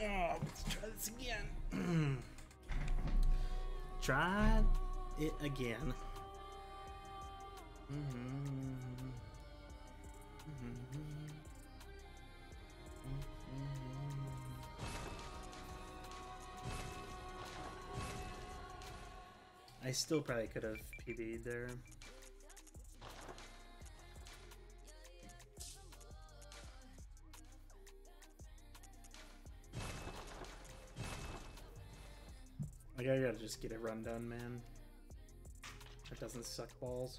Oh, let's try this again. Try it again. I still probably could have PB'd there. Like, I gotta just get a run done, man. That doesn't suck balls.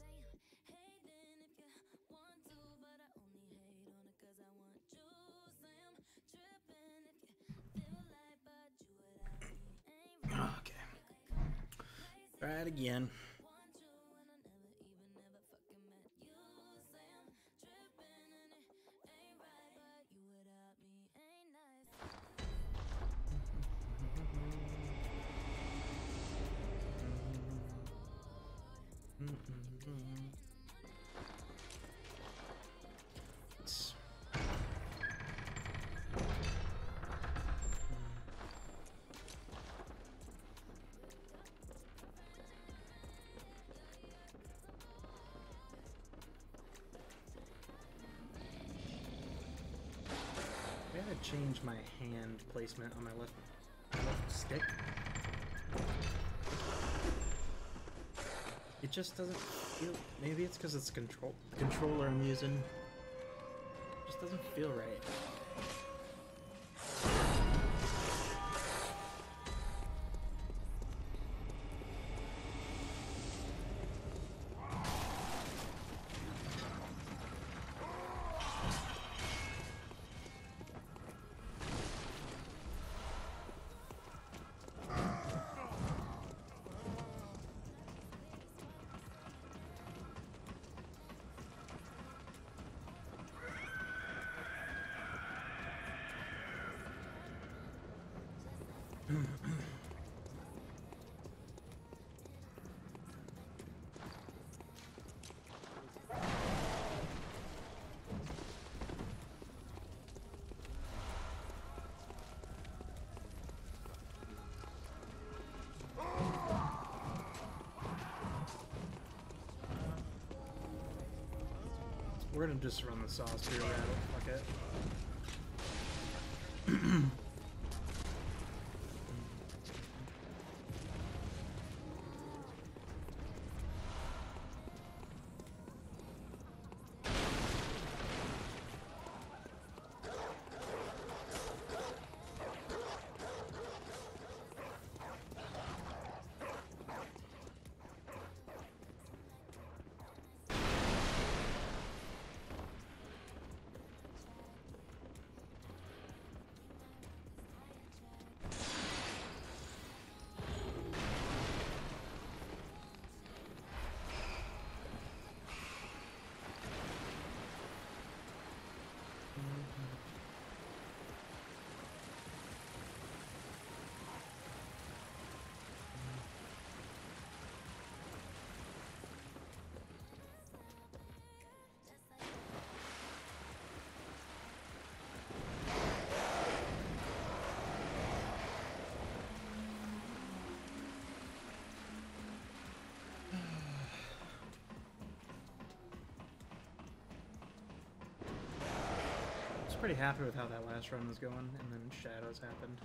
Okay. Try it again. I gotta change my hand placement on my left stick. It just doesn't feel. Maybe it's because it's the controller I'm using. It just doesn't feel right. We're gonna just run the sauce through that. Fuck it. Pretty happy with how that last run was going, and then shadows happened.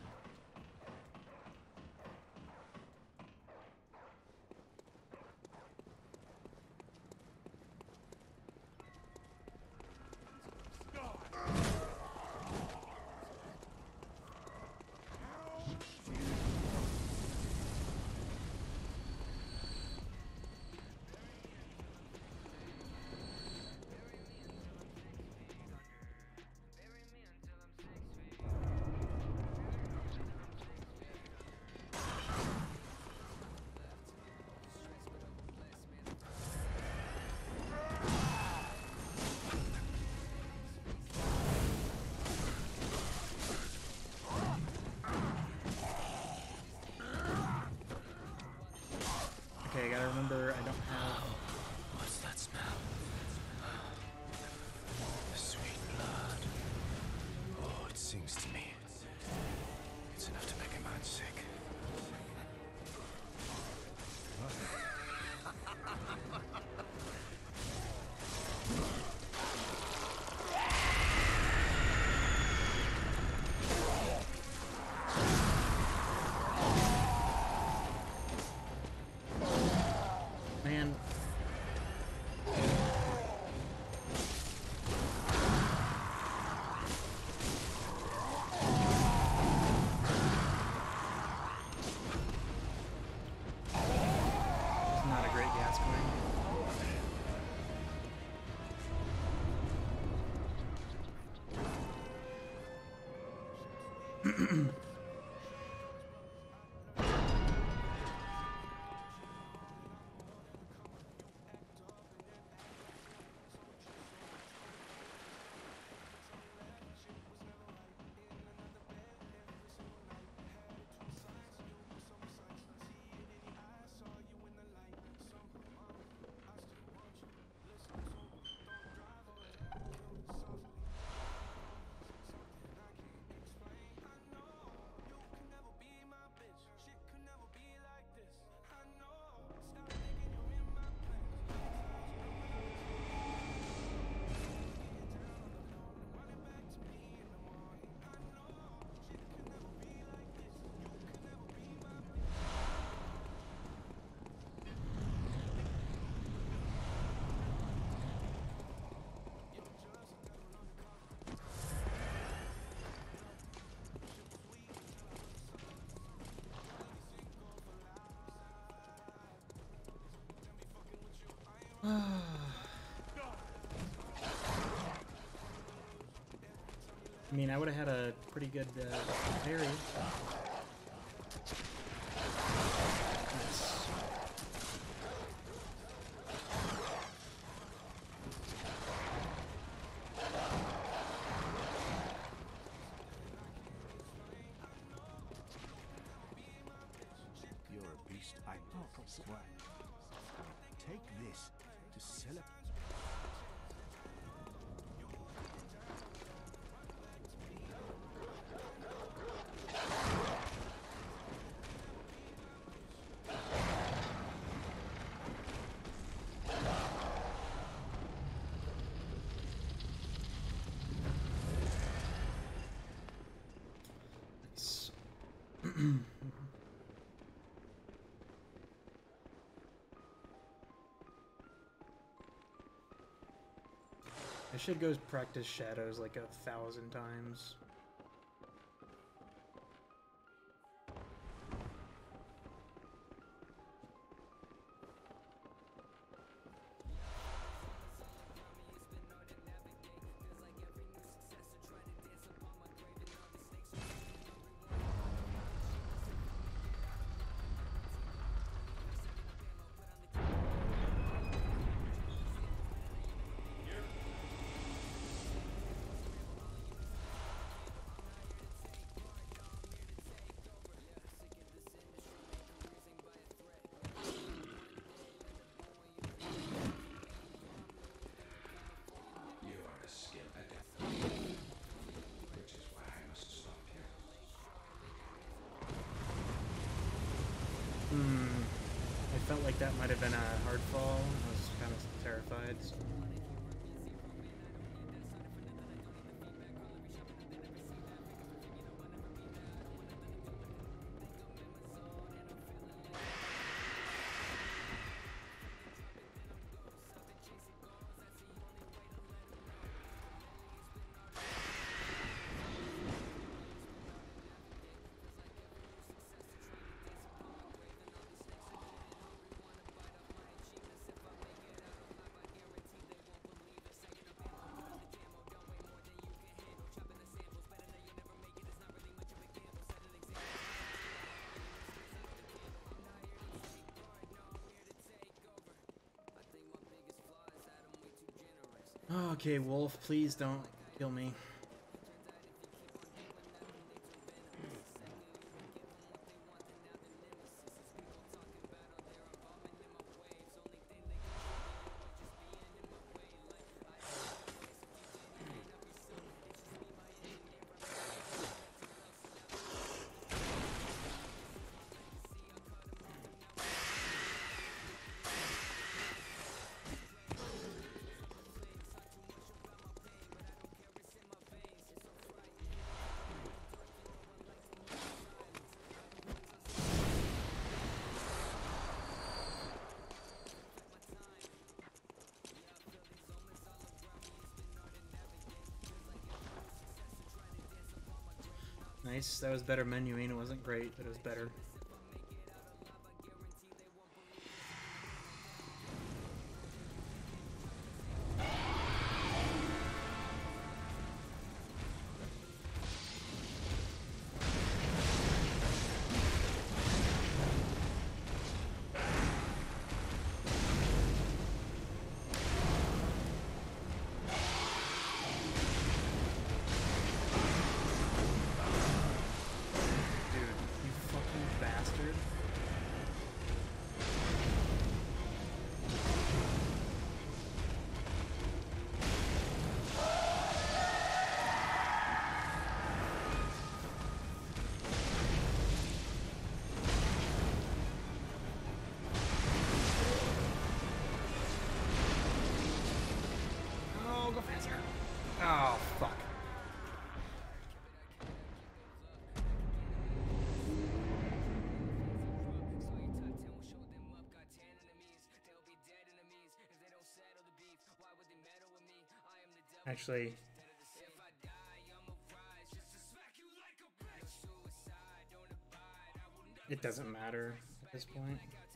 Okay, I gotta remember I don't have... What's that smell? The sweet blood. Oh, it sings to me. enough to make a man sick. Man. It's not a great gas climb. I mean, I would have had a pretty good parry. Nice. You're a beast I know. Swag. Take this to celebrate. I should go practice shadows like 1,000 times. I felt like that might have been a hard fall. I was kind of terrified. So. Okay, Wolf, please don't kill me. Nice. That was better menuing. It wasn't great, but it was better. Oh, fuck. Actually, it doesn't matter at this point.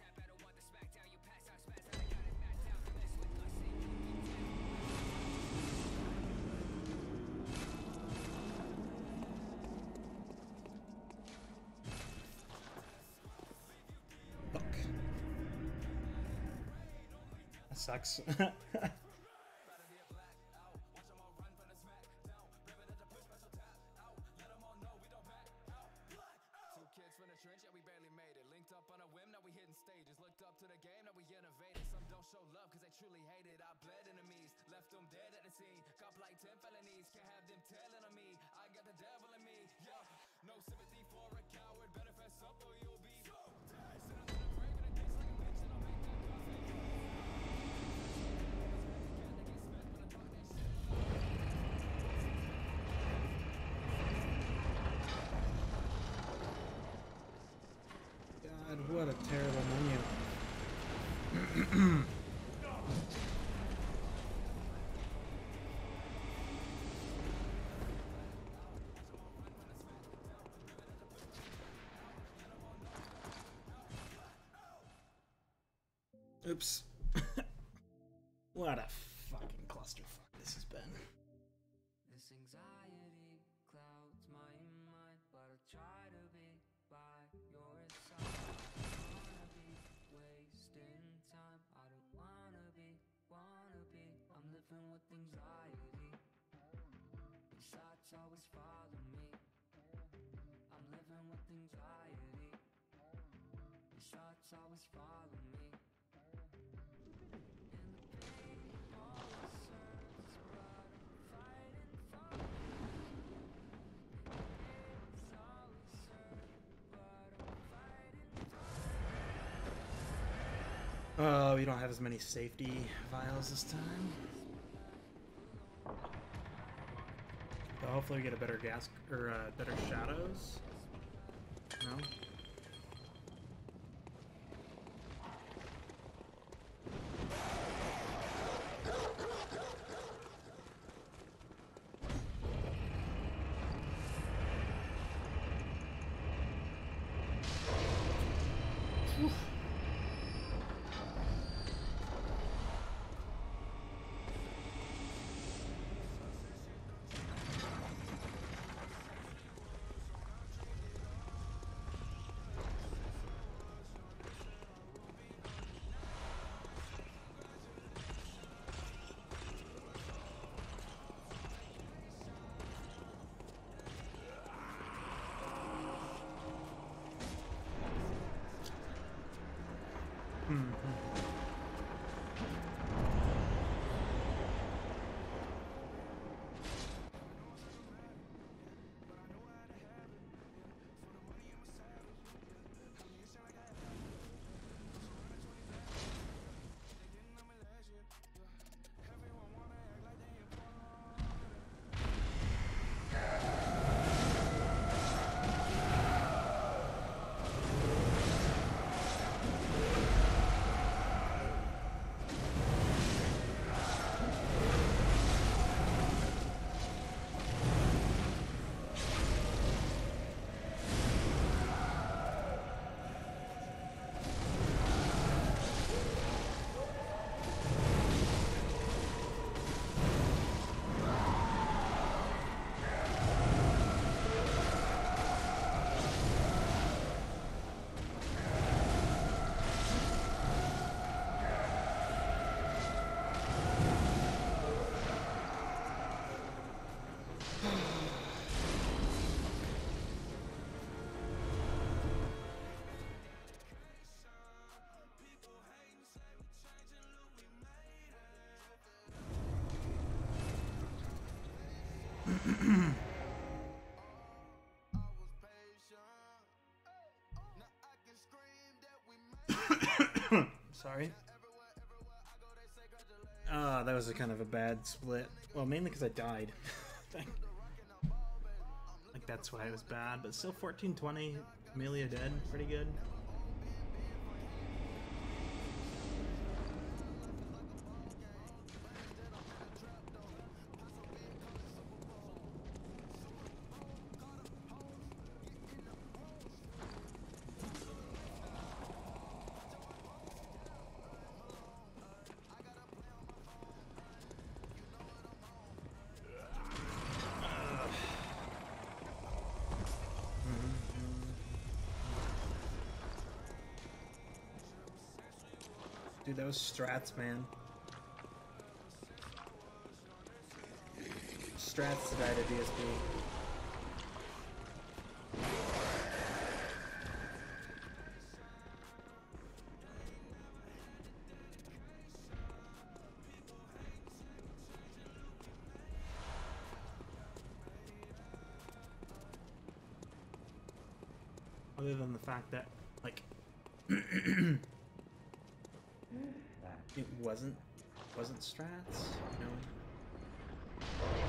Sucks. God, what a terrible menu. Oops. What a fucking clusterfuck this has been. This anxiety clouds my mind, but I try to be by your side. I don't wanna be wasting time. I don't wanna be. I'm living with anxiety. These thoughts always follow me. I'm living with anxiety. These thoughts always follow me. Oh, we don't have as many safety vials this time. But hopefully we get a better gas or better shadows. No. Sorry. That was a kind of a bad split. Well, mainly because I died. Like, that's why it was bad, but still 1420. Amelia dead. Pretty good. Dude, that was strats, man. Strats to die to DSP. Other than the fact that, like, it wasn't strats, you know.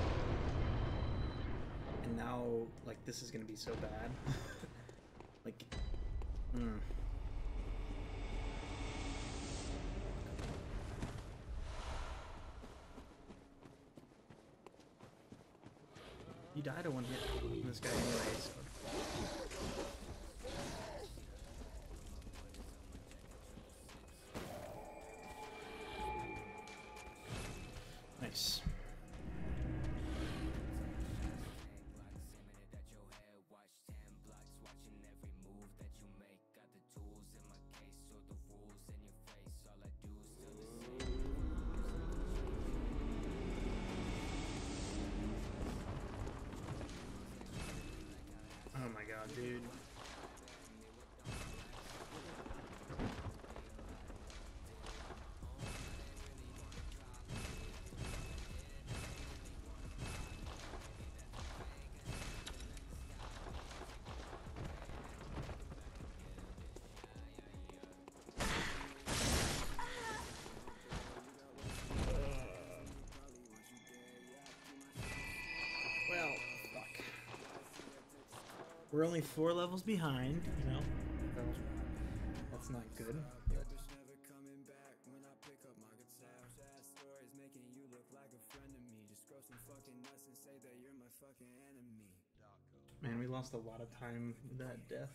And now, like, this is gonna be so bad. Like, You died of one hit from this guy anyway, so. Nice. Oh my god, dude. Well, fuck. We're only 4 levels behind, you know. So that's not good. Man, we lost a lot of time with that death.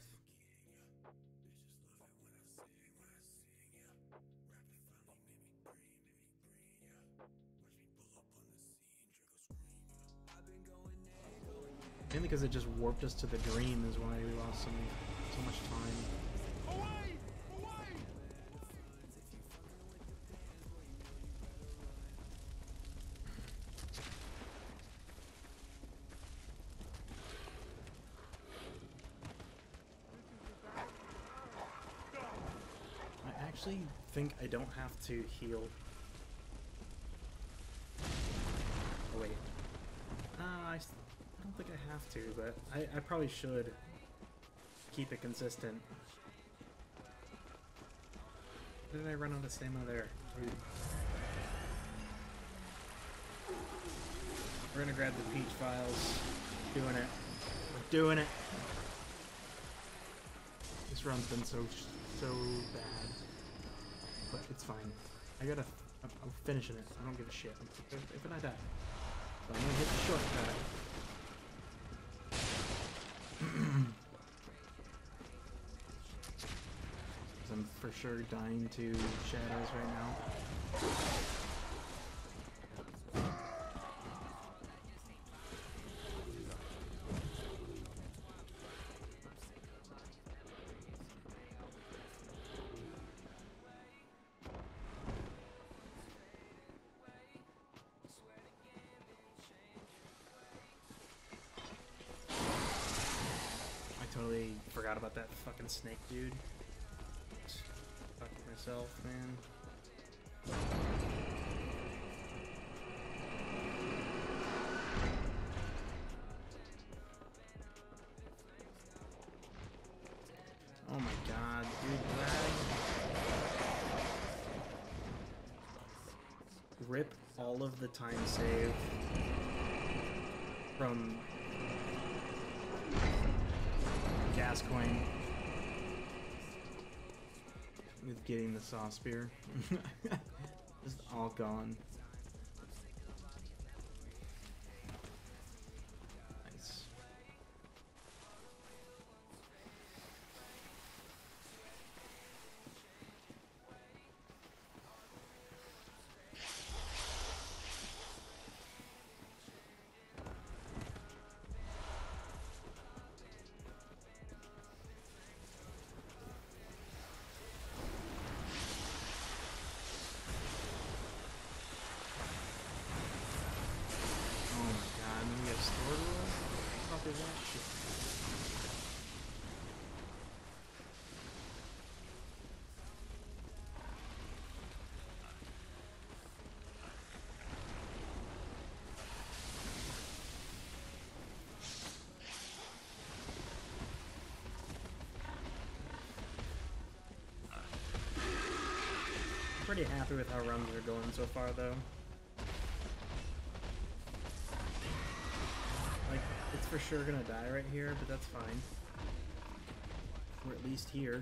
Mainly because it just warped us to the dream is why we lost so much time. Away! Away! I actually think I don't have to heal. Oh wait. I don't think I have to, but I probably should keep it consistent. Where did I run out of stamina there? Dude. We're gonna grab the Peach files. Doing it. We're doing it. This run's been so bad, but it's fine. I'm finishing it. I don't give a shit. If I die, so I'm gonna hit the shortcut. I'm for sure dying to shadows right now. Totally forgot about that fucking snake dude. Fuck myself, man. Oh my god, dude, lag. rip all of the time save from Gascoigne with getting the Saw Spear. Just all gone. Nice. That shit. I'm pretty happy with how runs are going so far, though. Like, it's for sure gonna die right here, but that's fine. We're at least here.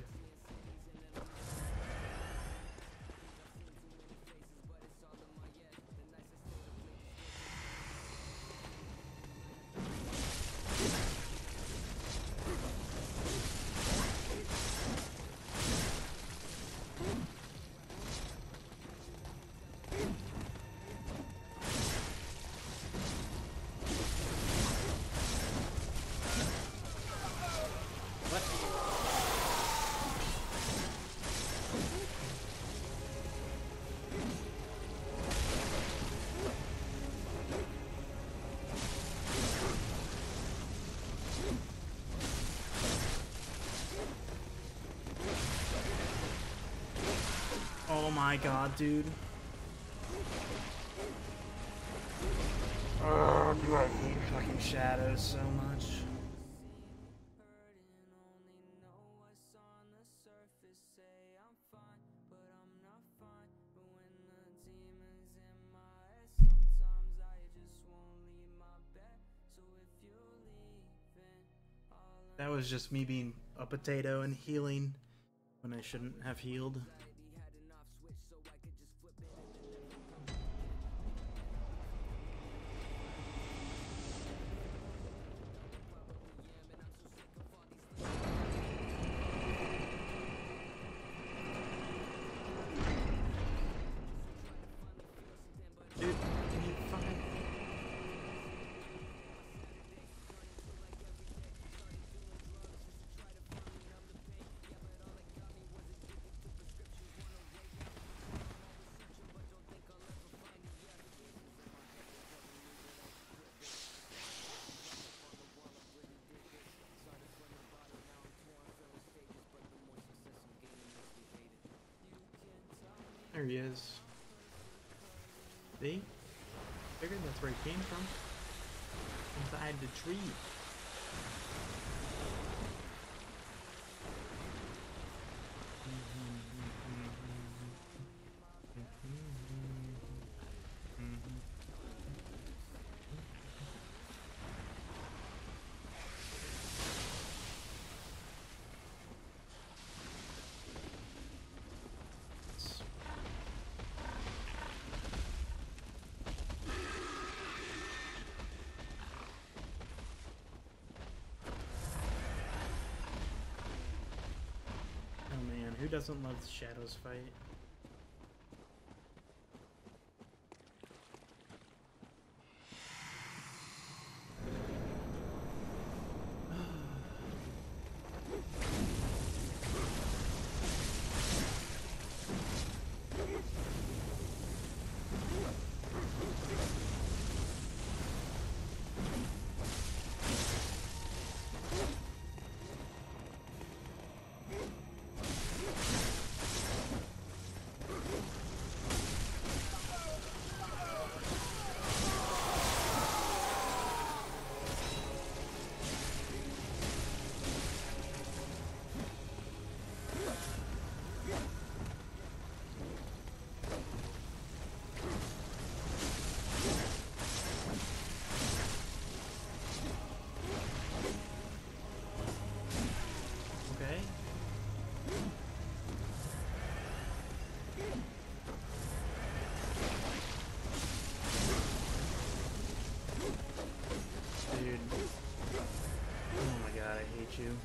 Oh my god, dude. Oh, do I hate fucking shadows so much. That was just me being a potato and healing when I shouldn't have healed. There he is. See? Figured that's where he came from. Inside the tree. Who doesn't love the Shadows fight? fight you.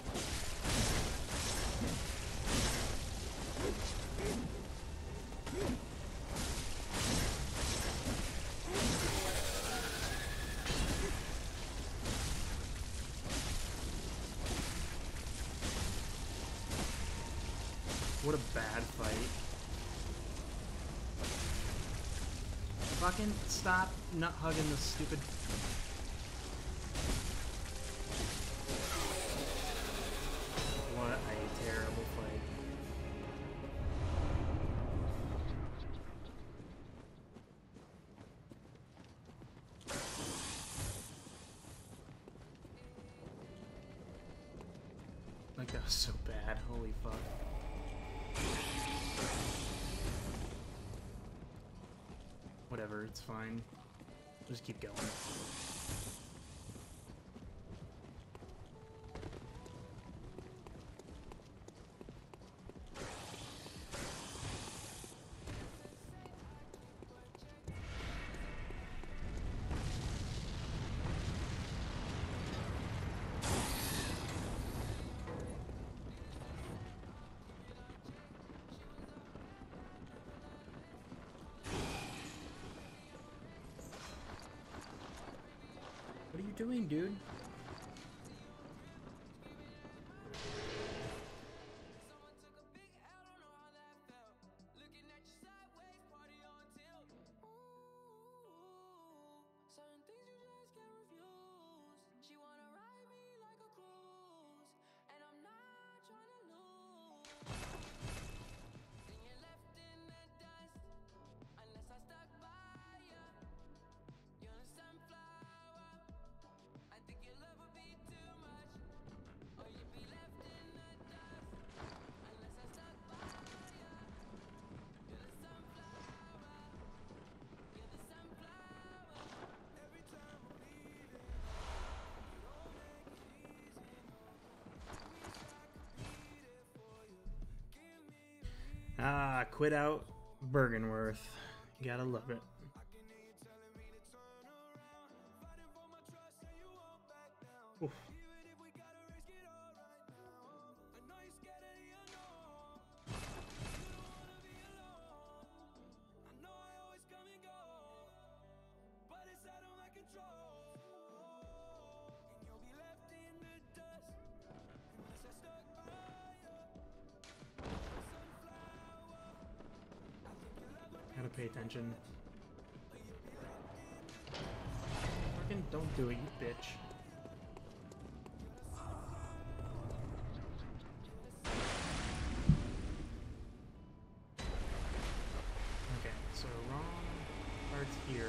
What a bad fight. Fucking stop not hugging the stupid... What a terrible fight. Like, that was so bad. Holy fuck. Whatever, it's fine. Just keep going. What are you doing, dude? Ah, quit out Bergenworth. You gotta love it. Oof. Gotta pay attention. Fucking don't do it, you bitch. Okay, so wrong part's here.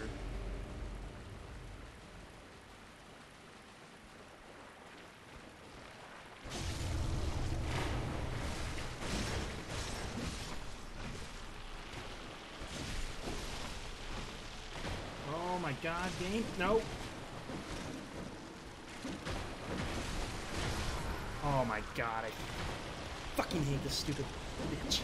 Oh my god, game. Nope. Oh my god, I fucking hate this stupid bitch.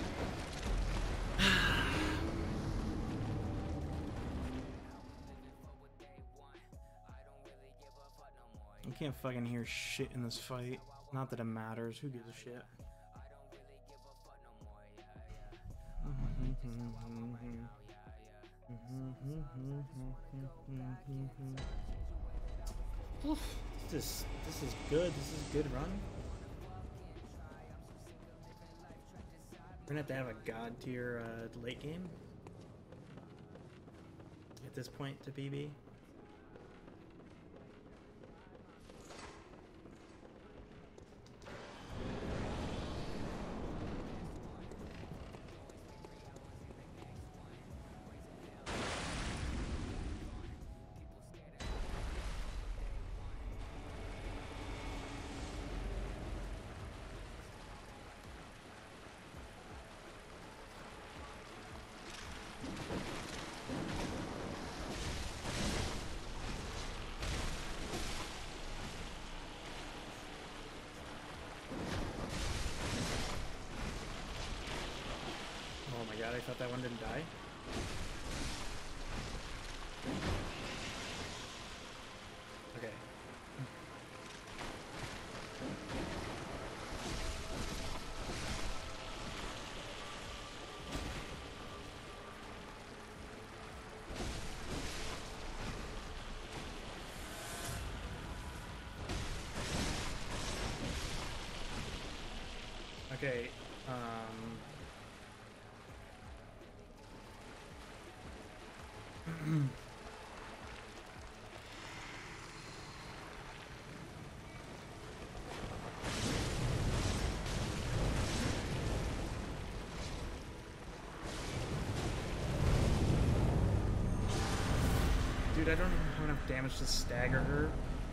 I can't fucking hear shit in this fight. Not that it matters. Who gives a shit? This is good. This is a good run. We're gonna have to have a god tier late game at this point to PB. Oh my god, I thought that one didn't die. Okay. Okay, dude, I don't have enough damage to stagger her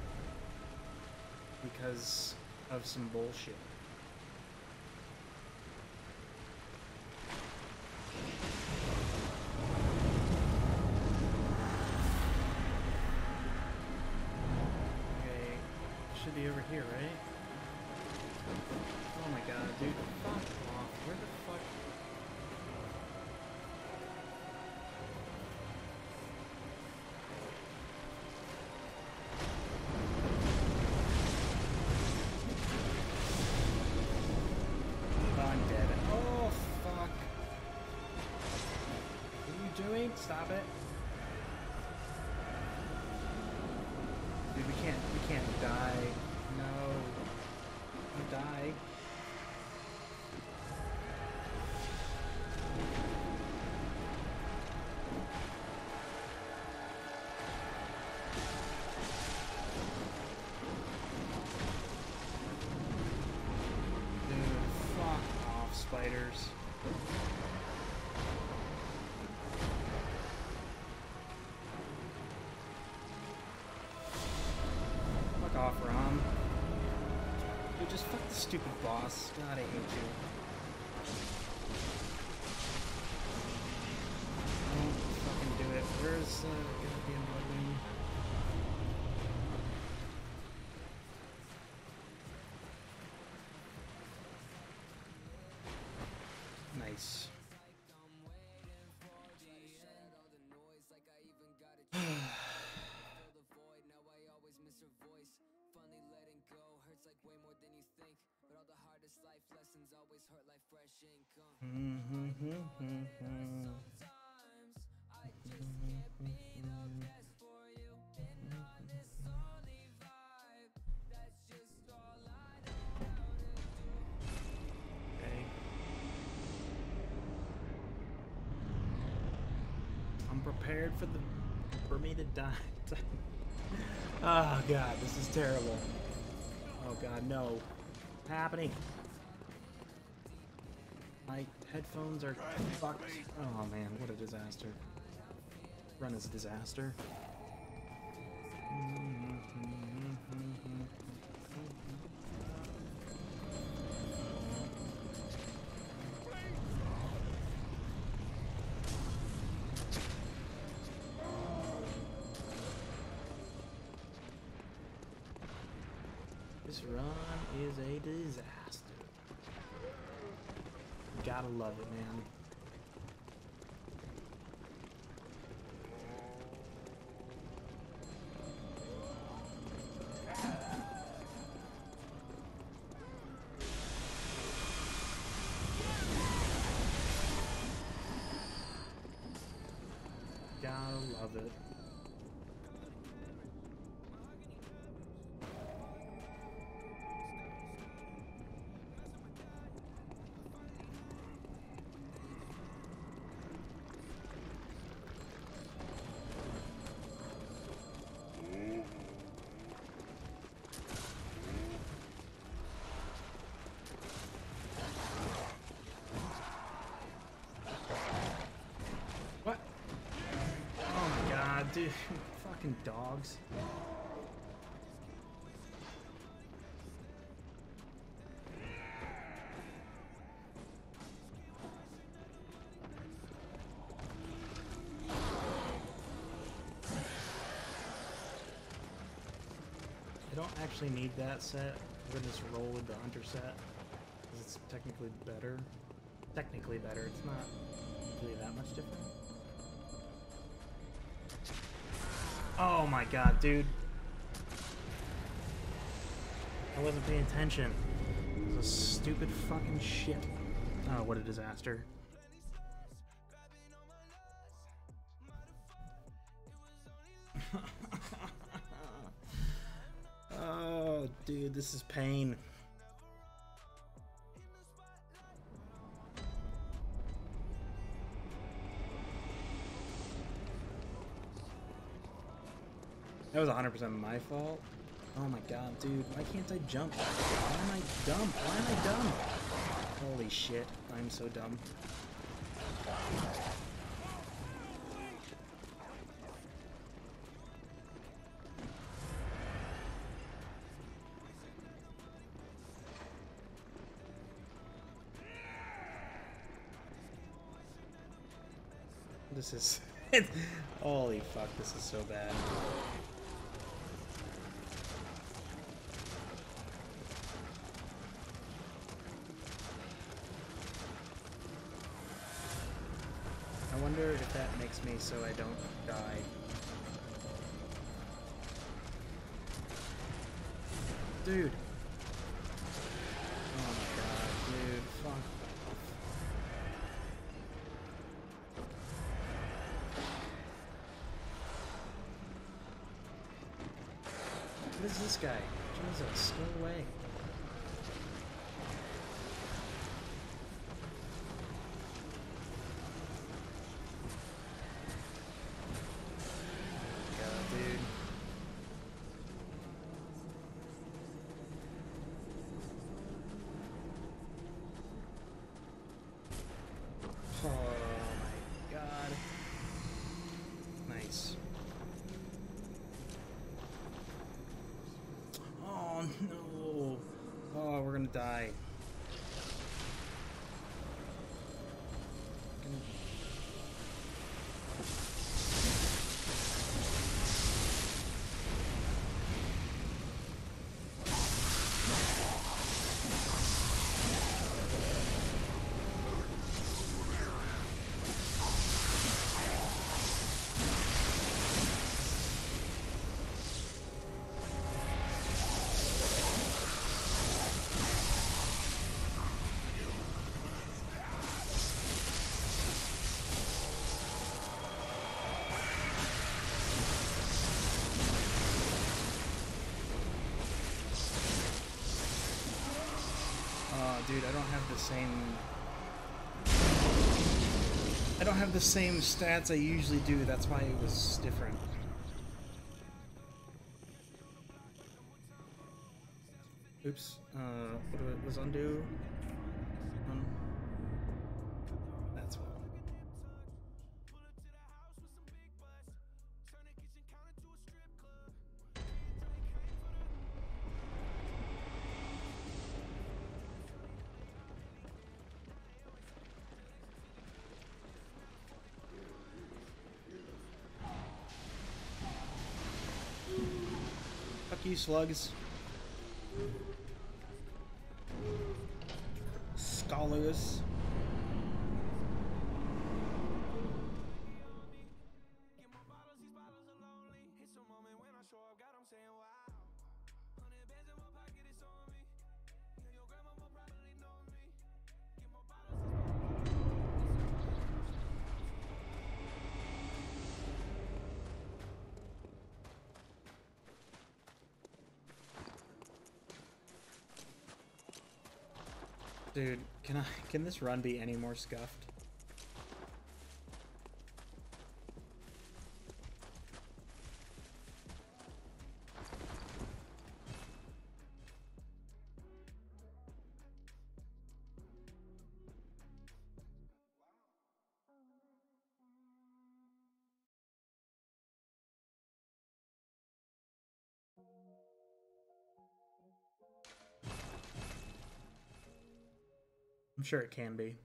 because of some bullshit. Okay, should be over here, right? Oh my god, dude, fuck off. Where the fuck? I'm dead. Oh, fuck. What are you doing? Stop it. Dude, we can't die. No. Don't die. Dude, fuck off, spiders. Fuck off, Rom. Dude, just fuck the stupid boss. God, I hate you. Don't fucking do it. Where's the goddamn Bloodwing? Nice. Okay. I'm prepared for me to die. Oh god, this is terrible. Oh god, no. What's happening? My headphones are fucked. Oh man, what a disaster. Run is a disaster. This run is a disaster. Gotta love it, man. Gotta love it. What? Oh my god, dude. Fucking dogs. I don't actually need that set. I'm gonna just roll with the hunter set. Because it's technically better. Technically better. It's not really that much different. Oh my god, dude. I wasn't paying attention. It was a stupid fucking shit. Oh, what a disaster. Oh, dude, this is pain. That was 100% my fault. Oh my god, dude. Why can't I jump? Why am I dumb? Why am I dumb? Holy shit. I'm so dumb. This is... Holy fuck, this is so bad. I wonder if that makes me so I don't die. Dude! Oh my god, dude, fuck off. What is this guy? Jesus, go away. God, dude. Oh my god. Nice. Oh no! Oh, we're gonna die. Dude, I don't have the same stats I usually do. That's why it was different. Oops. What was undo? That's what. Fuck you, slugs. Scholars. Dude, can this run be any more scuffed? I'm sure it can be.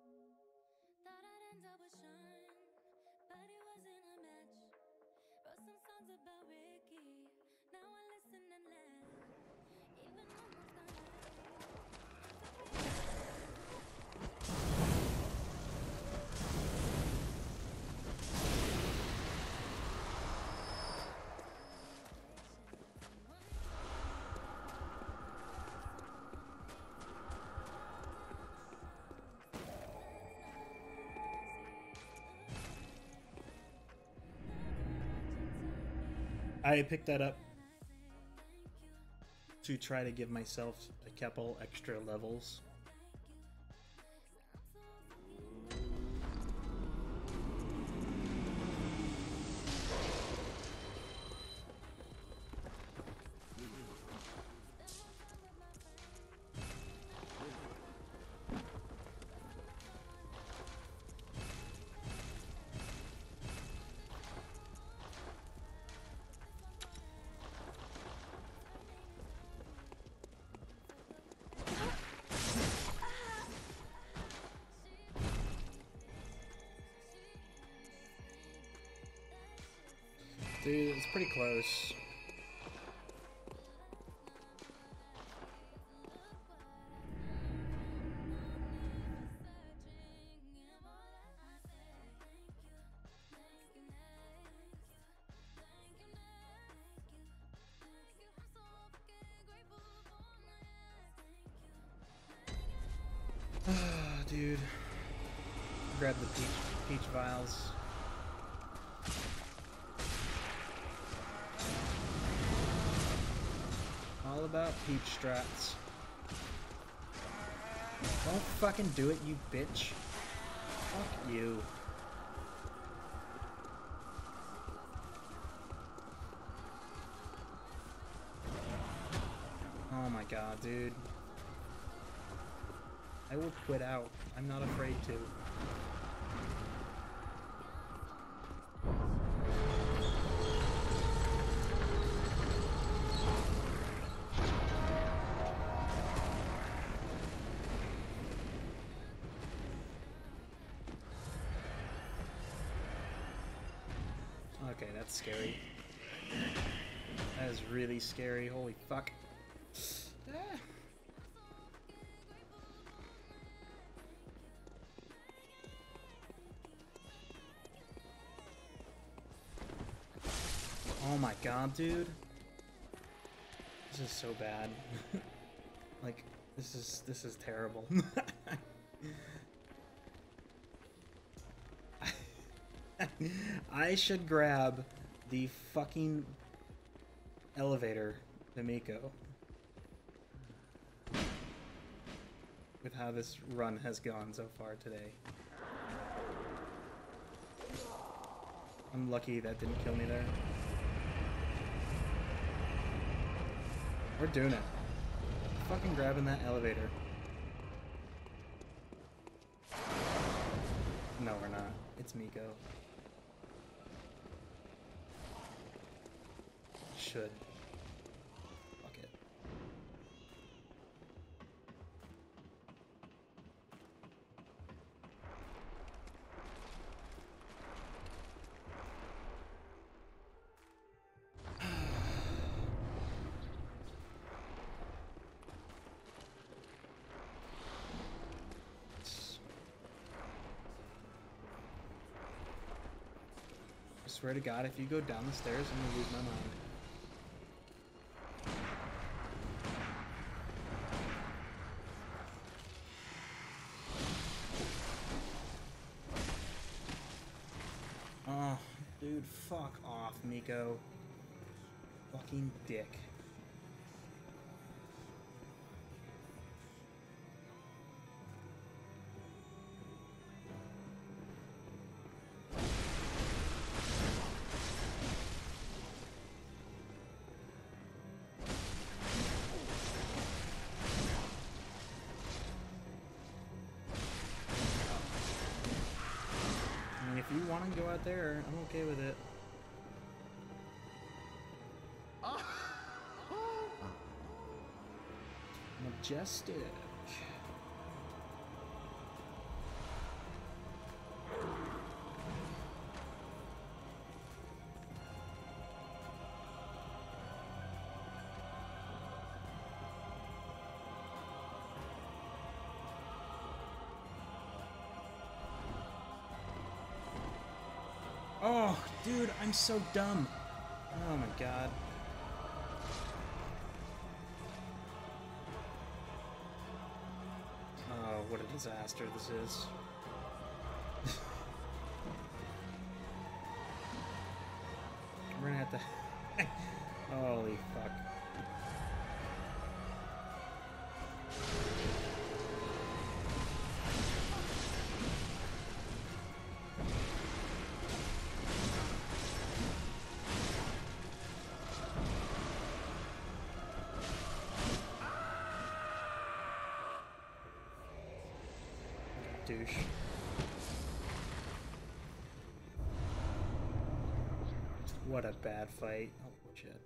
I picked that up to try to give myself a couple extra levels. Dude, it's pretty close. Dude. Grab the peach vials. All about peach strats. Don't fucking do it, you bitch. Fuck you. Oh my god, dude. I will quit out. I'm not afraid to. Okay, that's scary. That is really scary. Holy fuck. Ah. Oh my god, dude. This is so bad. Like, this is terrible. I should grab the fucking elevator to Miko. With how this run has gone so far today. I'm lucky that didn't kill me there. We're doing it. Fucking grabbing that elevator. No, we're not. It's Miko. Should. Fuck it. I swear to God, if you go down the stairs, I'm gonna lose my mind. Oh, dude, fuck off, Miko. Fucking dick. If you want to go out there, I'm okay with it. Majestic. Oh, dude, I'm so dumb. Oh my god. Oh, what a disaster this is. We're gonna have to... Holy fuck. Douche. What a bad fight. Oh, shit.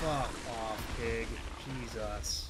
Fuck off, pig. Jesus.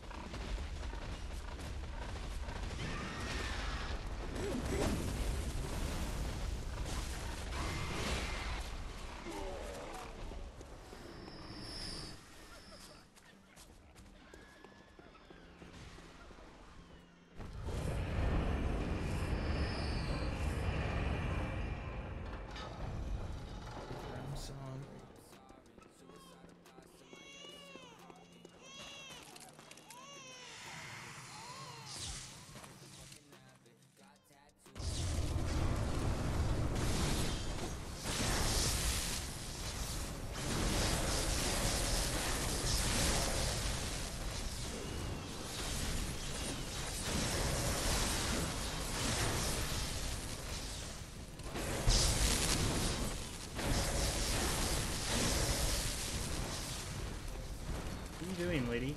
What are you doing, lady?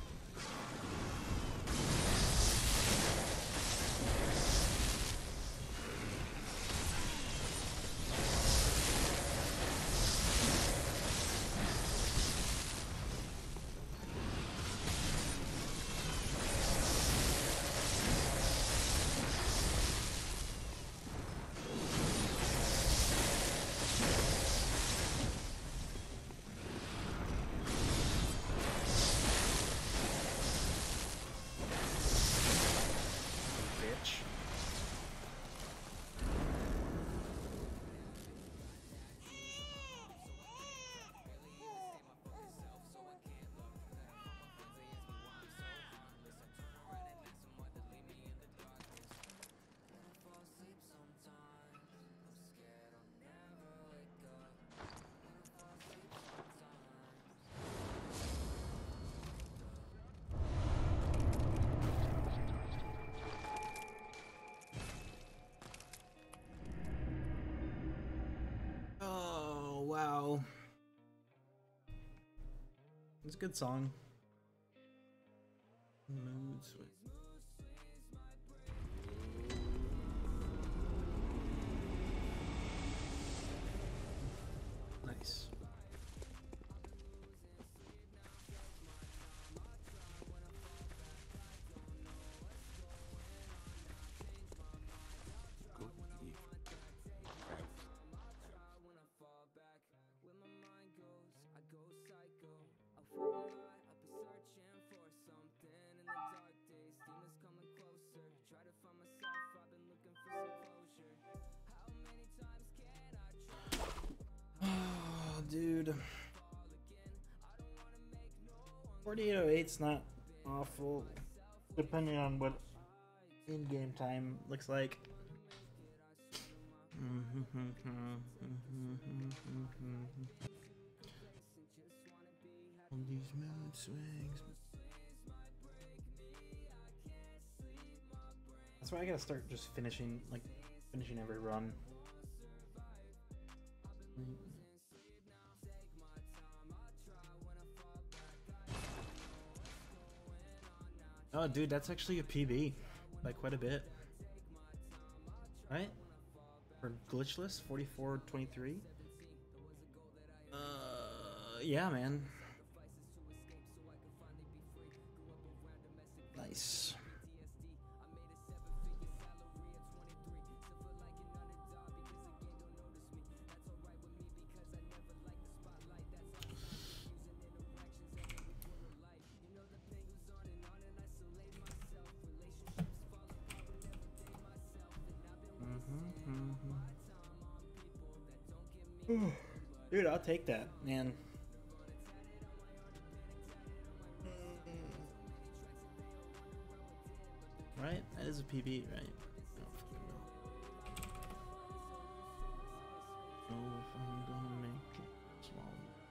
Bitch. Oh, wow. It's a good song. Mood swing. Nice. Good evening. Oh, dude. 4808's not awful, depending on what in-game time looks like. All these mood swings. That's why I gotta start just finishing every run. Oh, dude, that's actually a PB by quite a bit, right? For glitchless, 44:23. Yeah, man. Nice. Dude, I'll take that, man. Right? That is a PB, right? I don't fucking know. Oh, if I'm gonna make it small.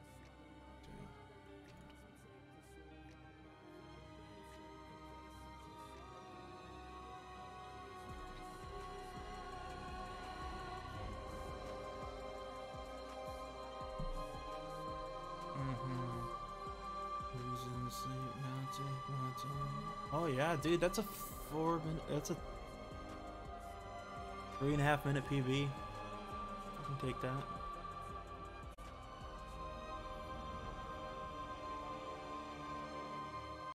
Losing sleep now, take my time. Oh yeah, dude, that's a 4-minute. That's a 3.5 minute PB. I can take that.